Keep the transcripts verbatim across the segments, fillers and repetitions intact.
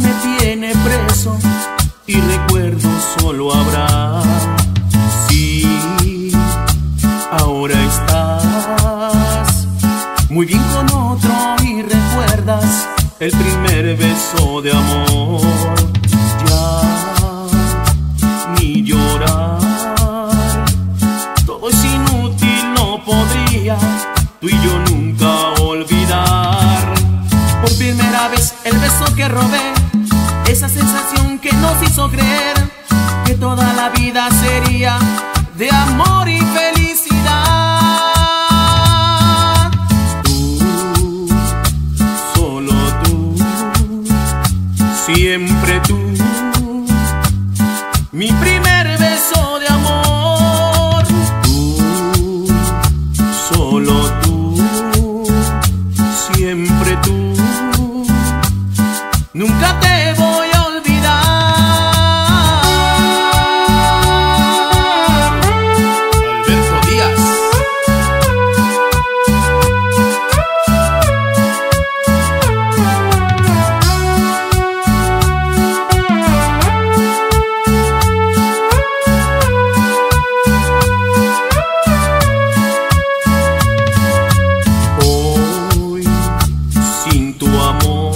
me tiene preso y recuerdos solo habrá. Sí, ahora estás muy bien con otro y recuerdas el primer beso de amor. Ya ni llorar, todo es inútil, no podría tú y yo nunca olvidar. Por primera vez el beso que robé, esa sensación que nos hizo creer que toda la vida sería de amor y felicidad. Tú, solo tú, siempre tú, mi primer beso de amor. Tú, solo tú, siempre tú, nunca te voy a olvidar. Alberto Díaz. Hoy, sin tu amor,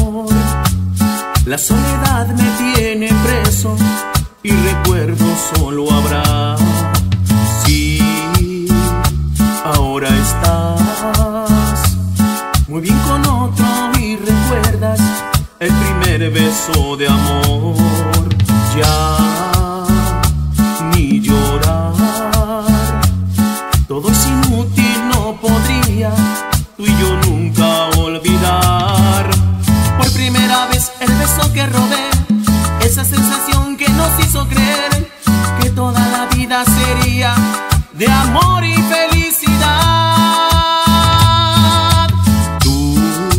la soledad me tiene preso y recuerdos solo habrá. Sí, ahora estás muy bien con otro y recuerdas el primer beso de amor. Ya ni llorar, todo es inútil, no podría tú y yo nunca olvidar. Por primera vez el beso que robé, esa sensación que nos hizo creer que toda la vida sería de amor y felicidad. Tú,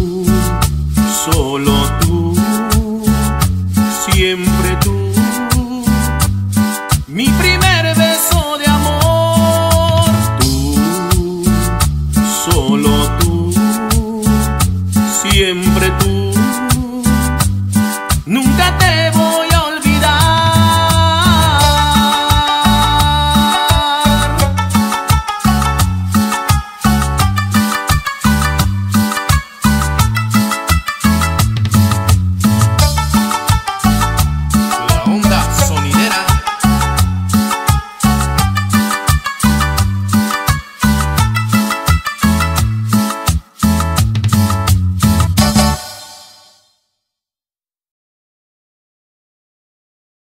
solo tú, siempre tú, mi primer beso de amor. Tú, solo tú, siempre tú, nunca te voy